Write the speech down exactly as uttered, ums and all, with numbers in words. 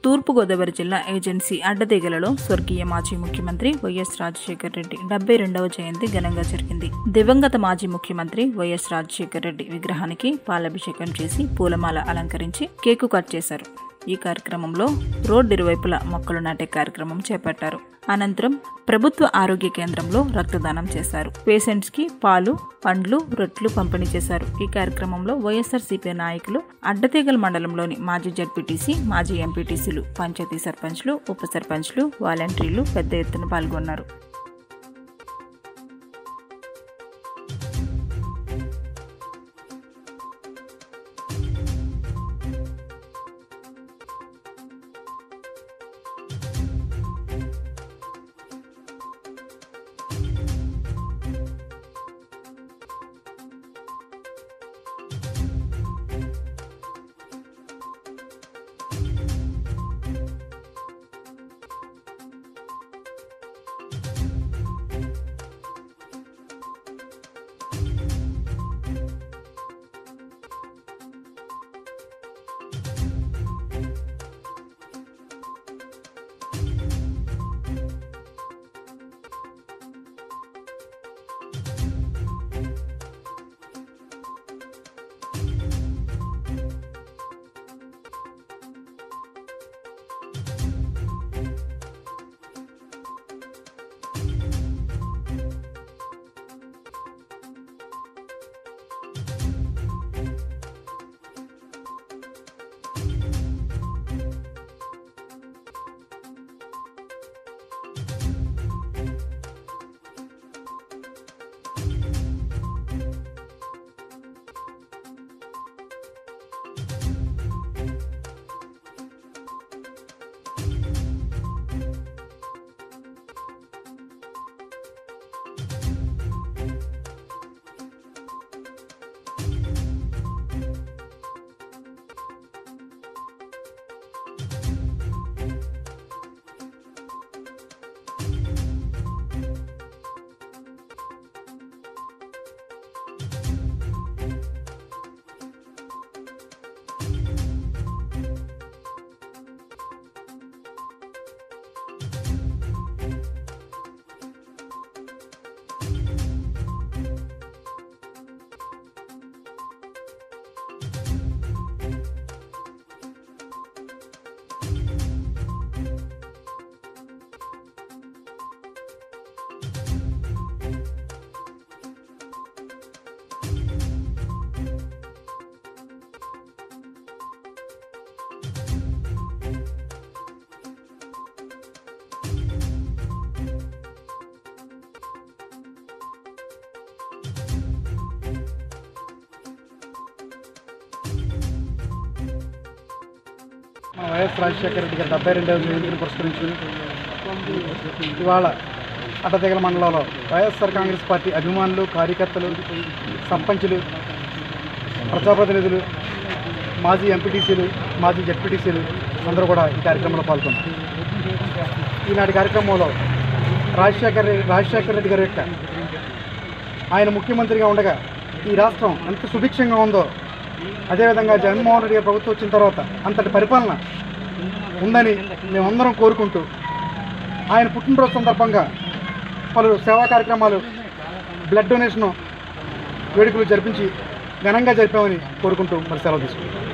తూర్పు గోదావరి జిల్లా ఏజెన్సీ అడ్డతీగలలో స్వర్గీయ మాజీ ముఖ్యమంత్రి వైఎస్ రాజశేఖర రెడ్డి డెబ్బై రెండవ జయంతి ఘనంగా జరిగింది. దివంగత మాజీ ముఖ్యమంత్రి వైఎస్ రాజశేఖర రెడ్డి విగ్రహానికి పాలాభిషేకం చేసి పూలమాల అలంకరించి కేకు కట్ చేశారు. ఈ కార్యక్రమంలో రోడ్డు ఇరువైపులా మొక్కలు నాటే కార్యక్రమం చేపట్టారు. అనంతరం ప్రభుత్వ ఆరోగ్య కేంద్రంలో రక్తదానం చేశారు. పేషెంట్స్ కి పాలు, పండ్లు, రొట్టెలు పంపిణీ చేశారు. ఈ కార్యక్రమంలో వైఎస్ఆర్సీపీ నాయకులు, అడ్డతీగల మండలంలోని మాజీ జడ్పీటీసీ, మాజీ ఎంపీటీసీలు, పంచాయతీ సర్పంచ్లు, ఉప సర్పంచ్లు, వాలంటీర్లు పెద్ద ఎత్తున పాల్గొన్నారు. వైఎస్ రాజశేఖర రెడ్డి గారి డెబ్బై రెండవ జయంతిని పురస్కరించుకుని ఇవాళ అడ్డతీగల మండలంలో వైఎస్ఆర్ కాంగ్రెస్ పార్టీ అభిమానులు, కార్యకర్తలు, సర్పంచులు, ప్రజాప్రతినిధులు, మాజీ ఎంపీటీసీలు, మాజీ జడ్పీటీసీలు అందరూ కూడా ఈ కార్యక్రమంలో పాల్గొన్నారు. ఈనాటి కార్యక్రమంలో రాజశేఖర రాజశేఖర రెడ్డి గారి యొక్క ఆయన ముఖ్యమంత్రిగా ఉండగా ఈ రాష్ట్రం ఎంత సుభిక్షంగా ఉందో, అదేవిధంగా జగన్మోహన్ రెడ్డి గారి ప్రభుత్వం వచ్చిన తర్వాత అంతటి పరిపాలన ఉందని మేమందరం కోరుకుంటూ ఆయన పుట్టినరోజు సందర్భంగా పలు సేవా కార్యక్రమాలు, బ్లడ్ డొనేషన్ వేడుకలు జరిపించి ఘనంగా జరిపామని కోరుకుంటూ మరి సెలవు తీసుకుంటాం.